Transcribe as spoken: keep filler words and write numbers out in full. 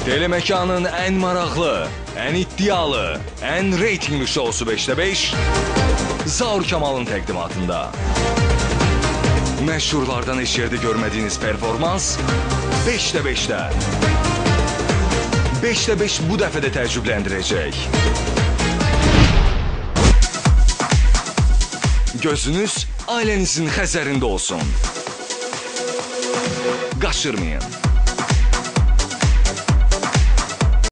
Telemekanın ən maraqlı, ən iddialı, ən reytingli şousu beşdə beş Zaur Kamalın təqdimatında. Məşhurlardan heç yerdə görmədiyiniz performans beşdə beşdə. beşdə beş bu dəfə də təəccübləndirəcək. Gözünüz ailənizin xəzərində olsun. Qaçırmayın.